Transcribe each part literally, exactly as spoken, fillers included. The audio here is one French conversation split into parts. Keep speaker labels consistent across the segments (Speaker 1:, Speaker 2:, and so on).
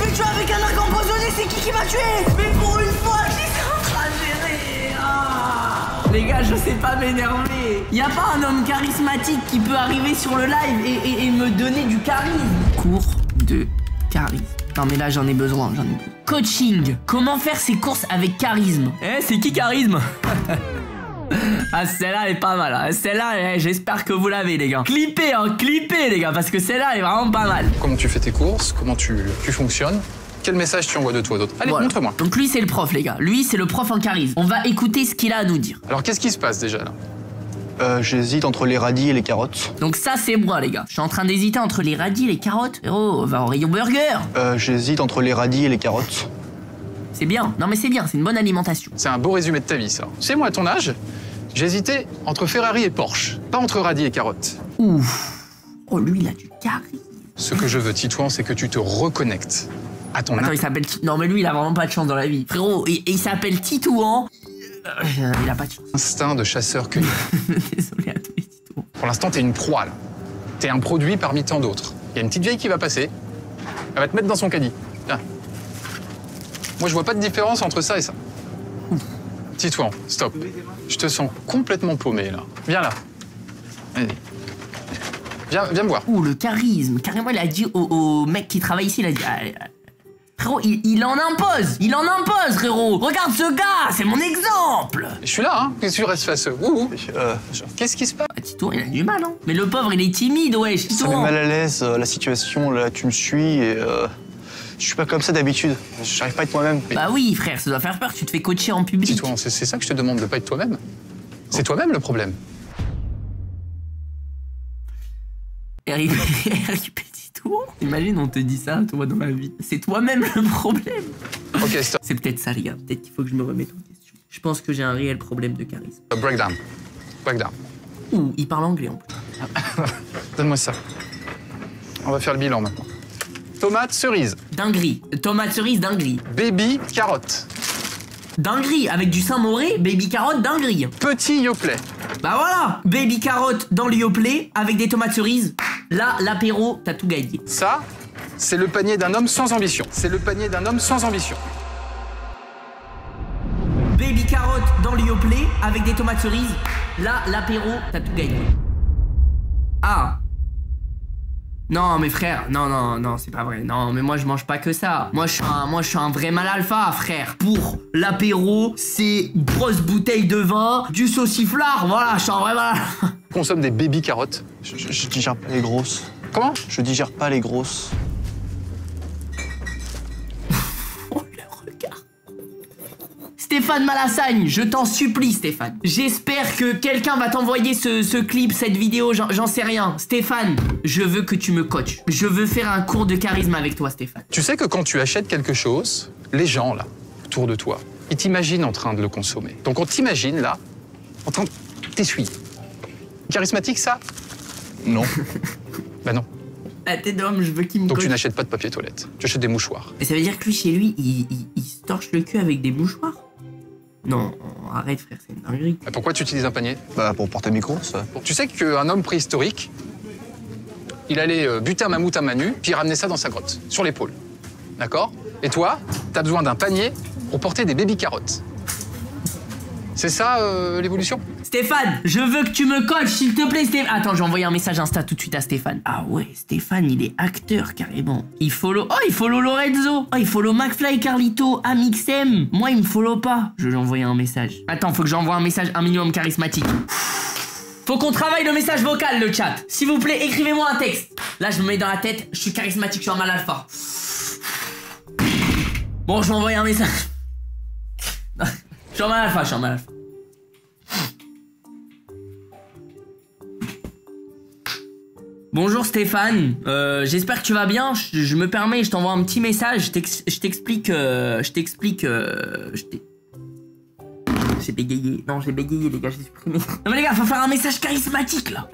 Speaker 1: me tuer avec un arc empoisonné, c'est qui qui m'a tué? Mais pour une fois, j'étais en train de gérer. Ah. Les gars, je sais pas m'énerver. Y a pas un homme charismatique qui peut arriver sur le live et, et, et me donner du charisme? Cours de charisme. Non mais là j'en ai besoin, j'en ai besoin. Coaching. Comment faire ses courses avec charisme? Eh, c'est qui charisme? Ah, celle-là elle est pas mal, hein. Celle-là eh, j'espère que vous l'avez les gars. Clippez hein, clippez les gars, parce que celle-là elle est vraiment pas mal.
Speaker 2: Comment tu fais tes courses? Comment tu, tu fonctionnes? Quel message tu envoies de toi d'autre? Allez, voilà. Montre-moi.
Speaker 1: Donc lui c'est le prof les gars, lui c'est le prof en charisme. On va écouter ce qu'il a à nous dire.
Speaker 2: Alors qu'est-ce qui se passe déjà là?
Speaker 3: Euh, j'hésite entre les radis et les carottes.
Speaker 1: Donc ça c'est moi les gars. Je suis en train d'hésiter entre les radis et les carottes. Oh, va au rayon burger.
Speaker 3: Euh, j'hésite entre les radis et les carottes.
Speaker 1: C'est bien, non mais c'est bien, c'est une bonne alimentation.
Speaker 2: C'est un beau résumé de ta vie ça. Tu sais moi à ton âge, j'hésitais entre Ferrari et Porsche, pas entre radis et carottes.
Speaker 1: Ouf. Oh lui il a du charisme.
Speaker 2: Ce que je veux Titouan, c'est que tu te reconnectes à ton...
Speaker 1: Attends, il s'appelle... Non mais lui il a vraiment pas de chance dans la vie. Frérot, il, il s'appelle Titouan. Euh, il a pas de chance.
Speaker 2: Instinct de chasseur-cueilleur.
Speaker 1: Désolé à tous les Titouans.
Speaker 2: Pour l'instant, t'es une proie, là. T'es un produit parmi tant d'autres. Il y a une petite vieille qui va passer. Elle va te mettre dans son caddie. Tiens. Moi, je vois pas de différence entre ça et ça. Titouan, stop. Je te sens complètement paumé, là. Viens là. Allez. Viens, viens me voir.
Speaker 1: Ouh, le charisme. Carrément, il a dit au, au mec qui travaille ici, il a dit... Ah, frérot, il, il en impose, il en impose, frérot. Regarde ce gars, c'est mon exemple.
Speaker 2: Je suis là, hein. Qu'est-ce que tu restes face à eux? Ouh,
Speaker 3: euh,
Speaker 2: Qu'est-ce qui se passe?
Speaker 1: Bah, Titouan, il a du mal, hein. Mais le pauvre, il est timide, wesh.
Speaker 3: Ça met mal à l'aise, euh, la situation, là, tu me suis et... Euh, je suis pas comme ça d'habitude. J'arrive pas à être moi-même.
Speaker 1: Bah oui, frère, ça doit faire peur. Tu te fais coacher en public.
Speaker 2: Titouan, c'est ça que je te demande, de pas être toi-même. C'est toi-même le problème.
Speaker 1: R I P Titouan. Imagine, on te dit ça, toi, dans la vie. C'est toi-même le problème.
Speaker 2: Ok, stop.
Speaker 1: C'est peut-être ça, les gars. Peut-être qu'il faut que je me remette en question. Je pense que j'ai un réel problème de charisme.
Speaker 2: Uh, breakdown. Breakdown.
Speaker 1: Ouh, il parle anglais en plus.
Speaker 2: Donne-moi ça. On va faire le bilan maintenant. Tomate, cerise.
Speaker 1: Dinguerie. Tomate, cerise, dinguerie.
Speaker 2: Baby, carotte.
Speaker 1: Dinguerie. Avec du Saint-Mauré, baby carotte, dinguerie.
Speaker 2: Petit Yoplait.
Speaker 1: Bah voilà. Baby carotte dans le Yoplait avec des tomates cerises. Là, l'apéro, t'as tout gagné.
Speaker 2: Ça, c'est le panier d'un homme sans ambition. C'est le panier d'un homme sans ambition.
Speaker 1: Baby carotte dans le Yoplait avec des tomates cerises. Là, l'apéro, t'as tout gagné. Ah. Non, mais frère, non, non, non, c'est pas vrai. Non, mais moi, je mange pas que ça. Moi, je suis un, moi, je suis un vrai mal alpha, frère. Pour l'apéro, c'est une grosse bouteille de vin, du sauciflard. Voilà, je suis un vrai mal alpha.
Speaker 2: Consomme des baby carottes.
Speaker 3: Je, je, je digère pas les grosses.
Speaker 2: Comment?
Speaker 3: Je digère pas les grosses.
Speaker 1: Oh, le regard. Stéphane Malassagne, je t'en supplie, Stéphane. J'espère que quelqu'un va t'envoyer ce, ce clip, cette vidéo, j'en sais rien. Stéphane, je veux que tu me coaches. Je veux faire un cours de charisme avec toi, Stéphane.
Speaker 2: Tu sais que quand tu achètes quelque chose, les gens, là, autour de toi, ils t'imaginent en train de le consommer. Donc on t'imagine, là, en train de t'essuyer. Charismatique, ça?
Speaker 3: Non.
Speaker 2: Bah non.
Speaker 1: Ah, t'es d'homme, je veux qu'il me
Speaker 2: Donc
Speaker 1: coach.
Speaker 2: tu n'achètes pas de papier toilette, tu achètes des mouchoirs.
Speaker 1: Et ça veut dire que lui, chez lui, il, il, il se torche le cul avec des mouchoirs? Non, arrête frère, c'est une dinguerie.
Speaker 2: Et pourquoi tu utilises un panier?
Speaker 3: Bah, pour porter mes courses.
Speaker 2: Tu sais qu'un homme préhistorique, il allait euh, buter un mammouth à main nue, puis ramener ça dans sa grotte, sur l'épaule. D'accord? Et toi, t'as besoin d'un panier pour porter des baby carottes. C'est ça, euh, l'évolution?
Speaker 1: Stéphane, je veux que tu me coaches, s'il te plaît, Stéphane. Attends, j'ai envoyé un message Insta tout de suite à Stéphane. Ah ouais, Stéphane, il est acteur, carrément. Il follow... Oh, il follow Lorenzo. Oh, il follow McFly, Carlito, Amixem. Moi, il me follow pas. Je lui ai envoyé un message. Attends, faut que j'envoie un message un minimum charismatique. Faut qu'on travaille le message vocal, le chat. S'il vous plaît, écrivez-moi un texte. Là, je me mets dans la tête, je suis charismatique, je suis un mal alpha. Bon, je vais envoyer un message. Je suis un mal alpha, je suis un mal alpha. Bonjour Stéphane, euh, j'espère que tu vas bien, je, je me permets, je t'envoie un petit message, je t'explique, euh, je t'explique, euh, je t'ai... J'ai bégayé, non j'ai bégayé les gars, j'ai supprimé. Non mais les gars, faut faire un message charismatique là.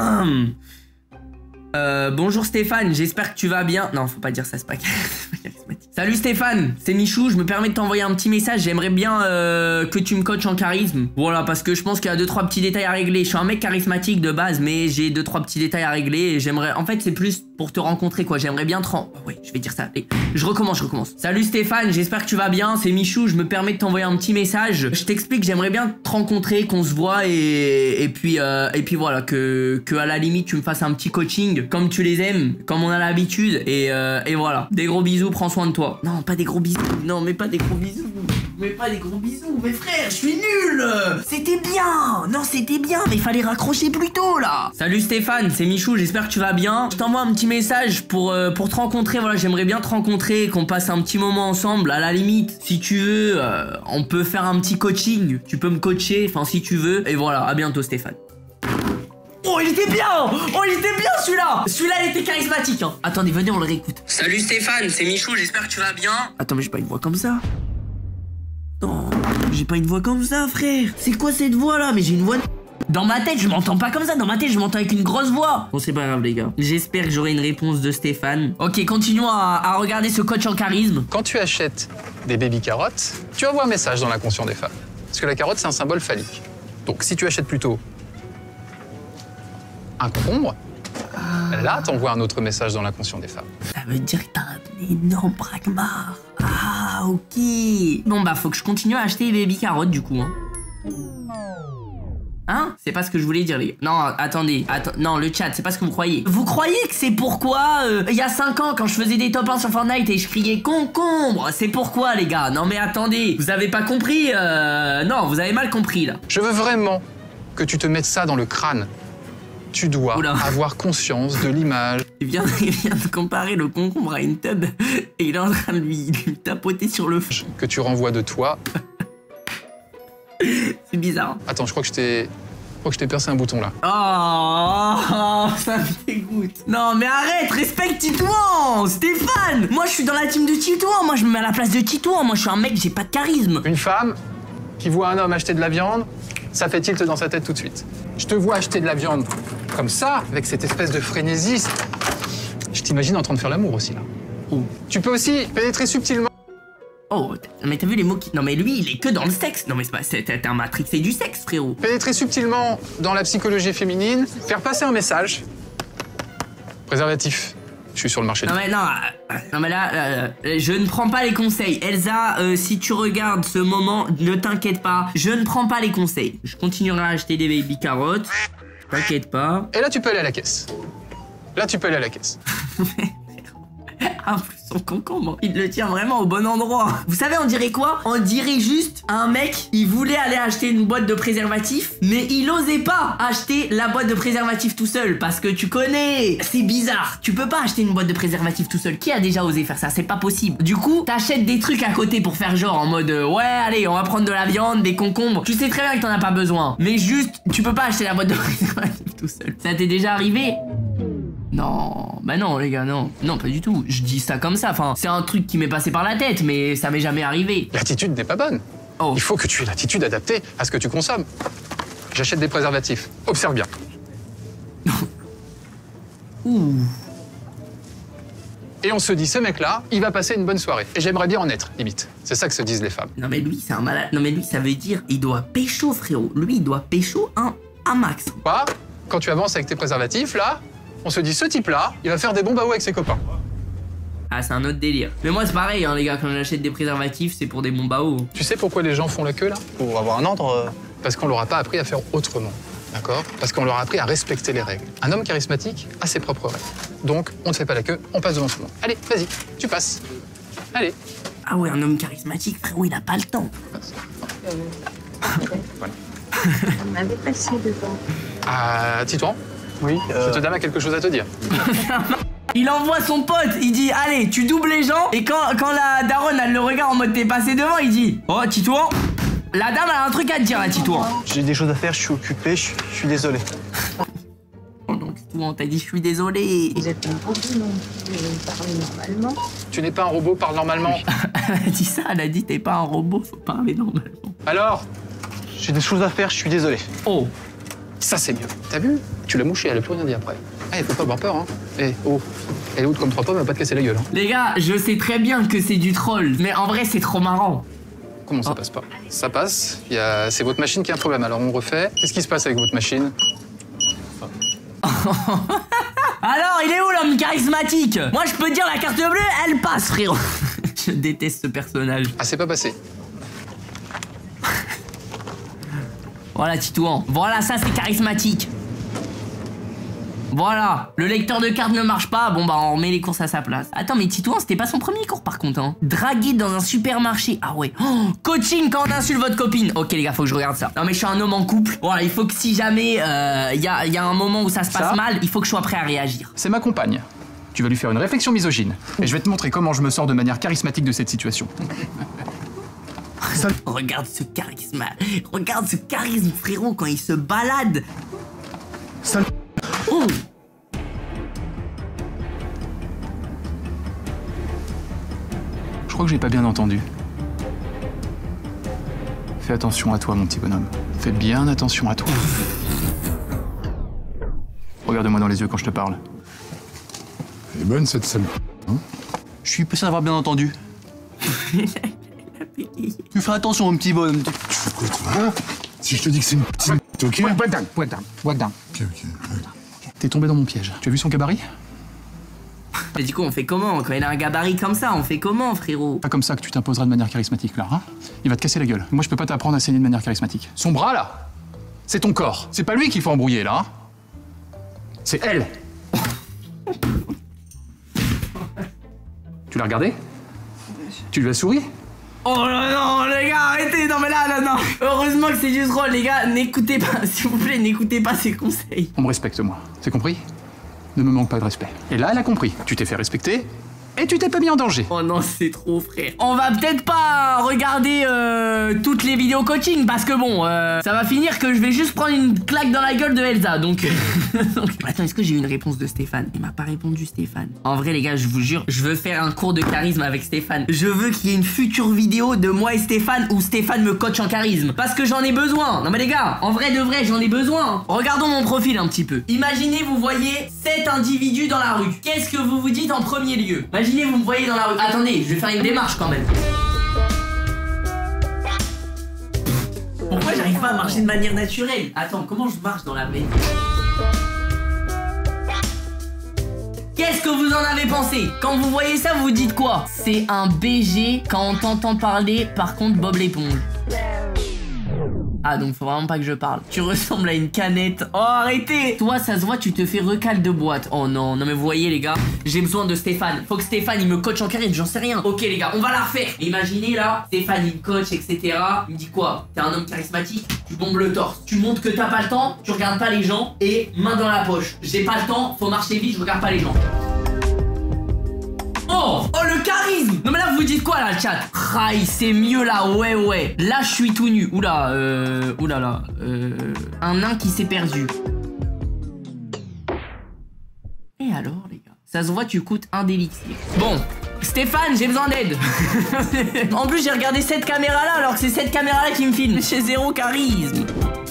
Speaker 1: euh, bonjour Stéphane, j'espère que tu vas bien. Non, faut pas dire ça, c'est pas charismatique. Salut Stéphane, c'est Michou, je me permets de t'envoyer un petit message, j'aimerais bien euh, que tu me coaches en charisme. Voilà, parce que je pense qu'il y a deux trois petits détails à régler. Je suis un mec charismatique de base, mais j'ai deux trois petits détails à régler et j'aimerais... En fait, c'est plus pour te rencontrer quoi. J'aimerais bien te rendre... Oh, ouais, je vais dire ça. Et je recommence, je recommence. Salut Stéphane, j'espère que tu vas bien. C'est Michou, je me permets de t'envoyer un petit message. Je t'explique, j'aimerais bien te rencontrer, qu'on se voit et, et puis euh, et puis voilà, que, que à la limite tu me fasses un petit coaching comme tu les aimes, comme on a l'habitude. Et, euh, et voilà. Des gros bisous, prends soin de toi. Non, pas des gros bisous. Non, mais pas des gros bisous. Mais pas des gros bisous. Mais frère, je suis nul. C'était bien. Non, c'était bien, mais il fallait raccrocher plus tôt là. Salut Stéphane, c'est Michou, j'espère que tu vas bien. Je t'envoie un petit message pour, euh, pour te rencontrer. Voilà, j'aimerais bien te rencontrer, qu'on passe un petit moment ensemble. À la limite, si tu veux, euh, on peut faire un petit coaching. Tu peux me coacher, enfin si tu veux. Et voilà, à bientôt Stéphane. Oh, il était bien. Oh, il était bien celui-là. Celui-là, il était charismatique hein. Attendez, venez, on le réécoute. Salut Stéphane, c'est Michou, j'espère que tu vas bien. Attends, mais j'ai pas une voix comme ça. Non, j'ai pas une voix comme ça, frère. C'est quoi cette voix là? Mais j'ai une voix... Dans ma tête, je m'entends pas comme ça. Dans ma tête, je m'entends avec une grosse voix. Bon, c'est pas grave, les gars. J'espère que j'aurai une réponse de Stéphane. Ok, continuons à, à regarder ce coach en charisme.
Speaker 2: Quand tu achètes des baby carottes, tu envoies un message dans l'inconscient des femmes. Parce que la carotte, c'est un symbole phallique. Donc, si tu achètes plutôt un concombre, ah. là, t'envoies un autre message dans l'inconscient des femmes.
Speaker 1: Ça veut dire que t'as un énorme pragma. Ah, ok. Bon, bah, faut que je continue à acheter les baby carottes, du coup, hein. Hein? C'est pas ce que je voulais dire, les gars. Non, attendez. Atten non, le chat, c'est pas ce que vous croyez. Vous croyez que c'est pourquoi, euh, il y a cinq ans, quand je faisais des top un sur Fortnite et je criais concombre, c'est pourquoi, les gars? Non, mais attendez. Vous avez pas compris, euh... Non, vous avez mal compris, là.
Speaker 2: Je veux vraiment que tu te mettes ça dans le crâne. Tu dois Oula. avoir conscience de l'image.
Speaker 1: Il vient, il vient de comparer le concombre à une tub et il est en train de lui, lui tapoter sur le feu.
Speaker 2: Que tu renvoies de toi.
Speaker 1: C'est bizarre.
Speaker 2: Attends, je crois que je t'ai... Je crois que je t'ai percé un bouton là.
Speaker 1: Oh, ça me dégoûte. Non mais arrête, respecte Titouan, Stéphane. Moi je suis dans la team de Titouan, moi je me mets à la place de Titouan. Moi je suis un mec, j'ai pas de charisme.
Speaker 2: Une femme qui voit un homme acheter de la viande, ça fait tilt dans sa tête tout de suite. Je te vois acheter de la viande comme ça, avec cette espèce de frénésie. Je t'imagine en train de faire l'amour aussi là. Oh. Tu peux aussi pénétrer subtilement.
Speaker 1: Oh, mais t'as vu les mots qui... Non mais lui, il est que dans le sexe. Non mais c'est pas... T'es un matrixé du sexe, frérot.
Speaker 2: Pénétrer subtilement dans la psychologie féminine, faire passer un message. Préservatif. Je suis sur le marché.
Speaker 1: Non mais non, euh, non mais là, euh, je ne prends pas les conseils. Elsa, euh, si tu regardes ce moment, ne t'inquiète pas. Je ne prends pas les conseils. Je continuerai à acheter des baby carottes. T'inquiète pas.
Speaker 2: Et là, tu peux aller à la caisse. Là, tu peux aller à la caisse.
Speaker 1: Ah, plus son concombre, il le tient vraiment au bon endroit. Vous savez, on dirait quoi? On dirait juste un mec, il voulait aller acheter une boîte de préservatifs, mais il osait pas acheter la boîte de préservatifs tout seul, parce que tu connais, c'est bizarre. Tu peux pas acheter une boîte de préservatifs tout seul. Qui a déjà osé faire ça? C'est pas possible. Du coup, t'achètes des trucs à côté pour faire genre en mode euh, ouais, allez, on va prendre de la viande, des concombres. Tu sais très bien que t'en as pas besoin, mais juste, tu peux pas acheter la boîte de préservatifs tout seul. Ça t'est déjà arrivé? Non, bah non les gars, non. Non, pas du tout. Je dis ça comme ça, enfin, c'est un truc qui m'est passé par la tête, mais ça m'est jamais arrivé.
Speaker 2: L'attitude n'est pas bonne. Oh. Il faut que tu aies l'attitude adaptée à ce que tu consommes. J'achète des préservatifs. Observe bien.
Speaker 1: Ouh.
Speaker 2: Et on se dit, ce mec-là, il va passer une bonne soirée. Et j'aimerais bien en être, limite. C'est ça que se disent les femmes.
Speaker 1: Non mais lui, c'est un malade. Non mais lui, ça veut dire, il doit pécho, frérot. Lui, il doit pécho un, un max.
Speaker 2: Quoi? Quand tu avances avec tes préservatifs, là, on se dit, ce type-là, il va faire des bons baos avec ses copains.
Speaker 1: Ah, c'est un autre délire. Mais moi, c'est pareil, hein, les gars, quand j'achète des préservatifs, c'est pour des bons baos.
Speaker 2: Tu sais pourquoi les gens font la queue, là?
Speaker 3: Pour avoir un ordre. Euh...
Speaker 2: Parce qu'on leur a pas appris à faire autrement, d'accord? Parce qu'on leur a appris à respecter les règles. Un homme charismatique a ses propres règles. Donc, on ne fait pas la queue, on passe devant tout le monde. Allez, vas-y, tu passes. Allez.
Speaker 1: Ah ouais, un homme charismatique, frérot, il a pas le temps.
Speaker 2: Voilà.
Speaker 4: On m'avait passé devant.
Speaker 2: Ah, Titouan?
Speaker 3: Oui. Euh...
Speaker 2: Cette dame a quelque chose à te dire.
Speaker 1: Il envoie son pote, il dit allez, tu doubles les gens. Et quand, quand la daronne elle le regarde en mode t'es passé devant, il dit oh Titouan, la dame a un truc à te dire là, Titouan.
Speaker 3: J'ai des choses à faire, je suis occupé, je, je suis désolé.
Speaker 1: Oh donc Titouan, t'as dit je suis désolé.
Speaker 4: Vous êtes un robot, non? Vous parlez normalement.
Speaker 2: Tu n'es pas un robot, parle normalement.
Speaker 1: Elle a dit ça, elle a dit t'es pas un robot, faut parler normalement.
Speaker 2: Alors?
Speaker 3: J'ai des choses à faire, je suis désolé.
Speaker 1: Oh.
Speaker 2: Ça, c'est mieux. T'as vu? Tu l'as mouché, elle a plus rien dit après. Eh, faut pas avoir peur, hein. Eh, oh, elle est haute comme trois pommes, elle va pas te casser la gueule, hein.
Speaker 1: Les gars, je sais très bien que c'est du troll, mais en vrai, c'est trop marrant.
Speaker 2: Comment ça oh. passe pas? Ça passe, il y a... c'est votre machine qui a un problème, alors on refait. Qu'est-ce qui se passe avec votre machine?
Speaker 1: Alors, il est où l'homme charismatique? Moi, je peux dire la carte bleue, elle passe, frérot. Je déteste ce personnage.
Speaker 2: Ah, c'est pas passé.
Speaker 1: Voilà, Titouan. Voilà, ça, c'est charismatique. Voilà, le lecteur de cartes ne marche pas, bon bah on remet les courses à sa place. Attends, mais Titouan, c'était pas son premier cours par contre, hein. Draguer dans un supermarché, ah ouais. Oh, coaching quand on insulte votre copine. Ok les gars, faut que je regarde ça. Non mais je suis un homme en couple. Voilà, il faut que si jamais il euh, y, a, y a un moment où ça se passe
Speaker 2: ça
Speaker 1: mal, il faut que je sois prêt à réagir.
Speaker 2: C'est ma compagne. Tu vas lui faire une réflexion misogyne. Et je vais te montrer comment je me sors de manière charismatique de cette situation.
Speaker 1: Ça... Regarde ce charisme. Regarde ce charisme, frérot, quand il se balade.
Speaker 2: Ça...
Speaker 1: Oh.
Speaker 2: Je crois que j'ai pas bien entendu. Fais attention à toi, mon petit bonhomme. Fais bien attention à toi. Regarde-moi dans les yeux quand je te parle.
Speaker 5: Elle est bonne, cette scène. Hein?
Speaker 3: Je suis peu sûr d'avoir bien entendu. Tu fais attention, mon petit bonhomme.
Speaker 5: Tu fais quoi, toi, hein? Si je te dis que c'est une petite... Ok?
Speaker 2: Point down, point down, point down.
Speaker 5: Ok, ok. Ouais.
Speaker 2: T'es tombé dans mon piège. Tu as vu son gabarit?
Speaker 1: Mais du coup, on fait comment? Quand il a un gabarit comme ça, on fait comment, frérot?
Speaker 2: Pas comme ça que tu t'imposeras de manière charismatique, là, hein? Il va te casser la gueule. Moi, je peux pas t'apprendre à saigner de manière charismatique. Son bras, là, c'est ton corps. C'est pas lui qu'il faut embrouiller, là, hein? C'est elle. Tu l'as regardé? Tu lui as souri?
Speaker 1: Oh là non, les gars, arrêtez, non mais là, là, non. Heureusement que c'est du troll, les gars, n'écoutez pas, s'il vous plaît, n'écoutez pas ces conseils.
Speaker 2: On me respecte, moi. C'est compris? Ne me manque pas de respect. Et là, elle a compris. Tu t'es fait respecter et tu t'es pas mis en danger.
Speaker 1: Oh non, c'est trop, frère. On va peut-être pas regarder euh, toutes les vidéos coaching parce que bon, euh, ça va finir que je vais juste prendre une claque dans la gueule de Elsa. Donc, donc... Attends, est-ce que j'ai eu une réponse de Stéphane? Il m'a pas répondu, Stéphane. En vrai, les gars, je vous jure, je veux faire un cours de charisme avec Stéphane. Je veux qu'il y ait une future vidéo de moi et Stéphane où Stéphane me coach en charisme. Parce que j'en ai besoin. Non mais les gars, en vrai de vrai, j'en ai besoin. Regardons mon profil un petit peu. Imaginez, vous voyez sept individus dans la rue. Qu'est-ce que vous vous dites en premier lieu? Imaginez, vous me voyez dans la rue. Attendez, je vais faire une démarche quand même. Pourquoi j'arrive pas à marcher de manière naturelle? Attends, comment je marche dans la vraie vie? Qu'est-ce que vous en avez pensé? Quand vous voyez ça, vous vous dites quoi? C'est un B G quand on t'entend parler, par contre Bob l'éponge. Ah, donc faut vraiment pas que je parle. Tu ressembles à une canette. Oh, arrêtez! Toi, ça se voit, tu te fais recal de boîte. Oh non, non mais vous voyez les gars, j'ai besoin de Stéphane. Faut que Stéphane, il me coach en charisme, j'en sais rien. Ok les gars, on va la refaire. Imaginez là, Stéphane, il me coach, et cetera. Il me dit quoi? T'es un homme charismatique, tu bombes le torse. Tu montres que t'as pas le temps, tu regardes pas les gens, et main dans la poche. J'ai pas le temps, faut marcher vite, je regarde pas les gens. Oh, oh le charisme. Non mais là vous vous dites quoi là le chat? Raï, c'est mieux là, ouais ouais. Là je suis tout nu. Oula, euh... Oula là. Euh... Un nain qui s'est perdu. Et alors les gars? Ça se voit, tu coûtes un d'élixir. Bon, Stéphane, j'ai besoin d'aide. En plus j'ai regardé cette caméra là alors que c'est cette caméra là qui me filme. J'ai zéro charisme.